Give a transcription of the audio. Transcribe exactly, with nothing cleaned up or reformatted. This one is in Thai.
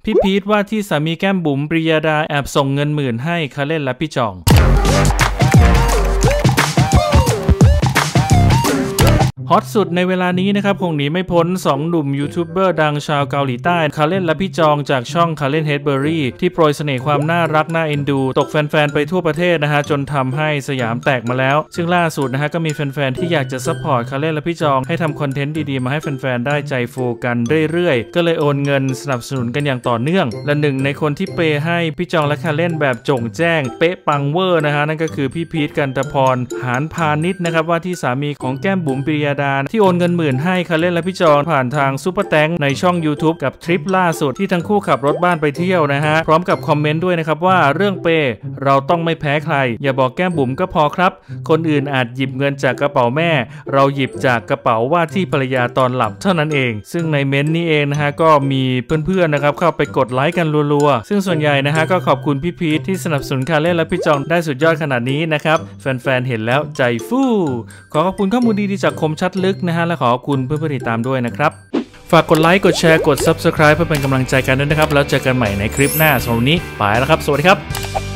พี่พีทว่าที่สามีแก้มบุ๋มปริยดาแอบส่งเงินหมื่นให้คาเล่นและพี่จองฮอตสุดในเวลานี้นะครับคงหนีไม่พ้นสองหนุ่มยูทูบเบอร์ดังชาวเกาหลีใต้คาเล่นและพี่จองจากช่องคาเล่นเฮดเบอรี่ที่โปรยเสน่ห์ความน่ารักน่าเอ็นดูตกแฟนๆไปทั่วประเทศนะฮะจนทำให้สยามแตกมาแล้วซึ่งล่าสุดนะฮะก็มีแฟนๆที่อยากจะซัพพอร์ตคาเล่นและพี่จองให้ทำคอนเทนต์ดีๆมาให้แฟนๆได้ใจฟูกันเรื่อยๆก็เลยโอนเงินสนับสนุนกันอย่างต่อเนื่องและหนึ่งในคนที่เปย์ให้พี่จองและคาเล่นแบบจงแจ้งเป๊ะปังเวอร์นะฮะนั่นก็คือพี่พีทกันตพรหานพาณิชย์นะครับว่าที่สามีของแก้มบุ๋มปริยดาที่โอนเงินหมื่นให้คาเล่นและพี่จองผ่านทางซุปเปอร์แตงในช่อง YouTube กับทริปล่าสุดที่ทั้งคู่ขับรถบ้านไปเที่ยวนะฮะพร้อมกับคอมเมนต์ด้วยนะครับว่าเรื่องเปย์เราต้องไม่แพ้ใครอย่าบอกแก้มบุ๋มก็พอครับคนอื่นอาจหยิบเงินจากกระเป๋าแม่เราหยิบจากกระเป๋าว่าที่ภรรยาตอนหลับเท่านั้นเองซึ่งในเม้นต์นี้เองนะฮะก็มีเพื่อนๆนะครับเข้าไปกดไลค์กันรัวๆซึ่งส่วนใหญ่นะฮะก็ขอบคุณพี่พีทที่สนับสนุนคาเล่นและพี่จองได้สุดยอดขนาดนี้นะครับแฟนๆเห็นแล้วใจฟู่ขอขอบคุณข้อมูลดีๆจากคมชัดลึกนะฮะและขอขอบคุณเพื่อนๆติดตามด้วยนะครับฝากกดไลค์กดแชร์กด ซับสไครบ์ เพื่อเป็นกำลังใจกันด้วยนะครับแล้วเจอกันใหม่ในคลิปหน้าสำหรับวันนี้ไปแล้วครับสวัสดีครับ